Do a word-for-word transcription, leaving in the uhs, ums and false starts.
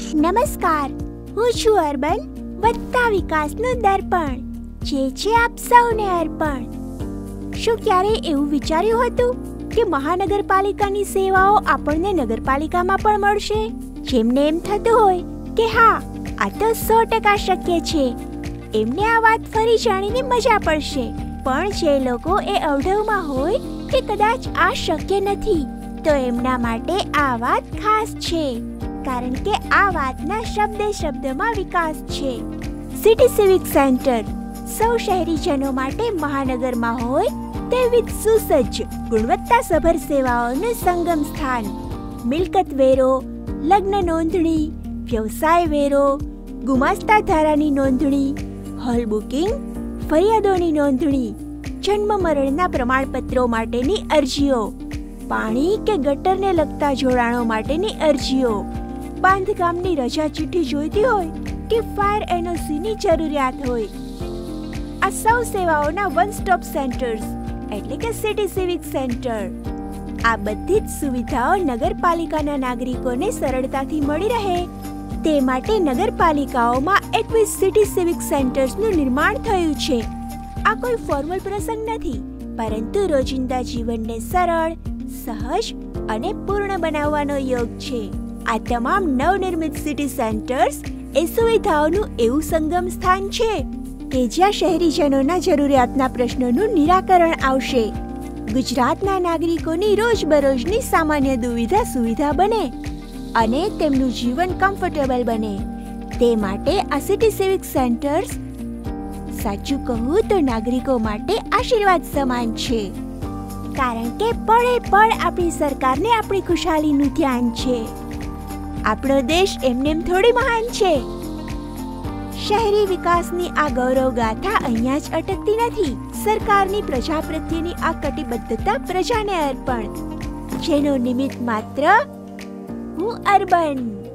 નમસ્કાર, હું છું અર્બન, વધતા વિકાસનું દર્પણ, જે છે આપ સૌને અર્પણ. શું ક્યારેય એવું વિચાર્યું હતું કે મહાનગરપાલિકાની સેવાઓ આપણને નગરપાલિકામાં પણ મળશે? જેમને એમ થતું હોય કે હા, આ તો સો ટકા શક્ય છે, એમને આ વાત ફરી જાણીને મજા પડશે. પણ જે લોકો એ અવઢવમાં હોય કે કદાચ આ શક્ય નથી, તો એમના માટે આ વાત ખાસ છે, કારણ કે આ વાતના શબ્દે શબ્દમાં વિકાસ છે. સિટી સિવિક સેન્ટર સૌ શહેરીજનો માટે મહાનગરમાં હોય તેવી સુસજ્જ ગુણવત્તાસભર સેવાઓનું સંગમ સ્થાન. મિલકત વેરો, લગ્ન નોંધણી, વ્યવસાય વેરો, ગુમાસ્તા ધારાની નોંધણી, હોલ બુકિંગ, ફરિયાદોની નોંધણી, જન્મ મરણના પ્રમાણપત્રો માટેની અરજીઓ, પાણી કે ગટરને લગતા જોડાણો માટેની અરજીઓ, બાંધકામની રજા ચિઠ્ઠી જોઈતી હોય કે ફાયર એનઓસીની જરૂરિયાત હોય, આ સૌ સેવાઓના વન સ્ટોપ સેન્ટર્સ એટલે કે સિટી સિવિક સેન્ટર. આ બધી જ સુવિધાઓ નગરપાલિકાના નાગરિકોને સરળતાથી મળી રહે તે માટે નગરપાલિકાઓમાં એકવીસ સિટી સિવિક સેન્ટર્સનું નિર્માણ થયું છે. આ કોઈ ફોર્મલ પ્રસંગ નથી, પરંતુ રોજિંદા જીવનને સરળ, સહજ અને પૂર્ણ બનાવવાનો યોગ છે. આ તમામ નવનિર્મિત સિટી સેન્ટર્સ એ સુવિધાઓનું એવું સંગમ સ્થાન છે કે જ્યાં શહેરીજનોના જરૂરિયાતના પ્રશ્નોનું નિરાકરણ આવશે. ગુજરાતના નાગરિકોની રોજબરોજની સામાન્ય દુવિધા સુવિધા બને અને તેમનું જીવન કમ્ફર્ટેબલ બને, તે માટે આ સિટી સિવિક સેન્ટર્સ સાચું કહું તો નાગરિકો માટે આશીર્વાદ સમાન છે, કારણ કે પળે પળ આપણી સરકારને આપણી ખુશાલીનું ધ્યાન છે. આપણો દેશ એમનેમ થોડી મહાન છે. શહેરી વિકાસની આ ગૌરવ ગાથા અહીંયા જ અટકતી નથી. સરકારની પ્રજા પ્રત્યેની આ કટિબદ્ધતા પ્રજાને અર્પણ, જેનો નિમિત્ત માત્ર હું અર્બન.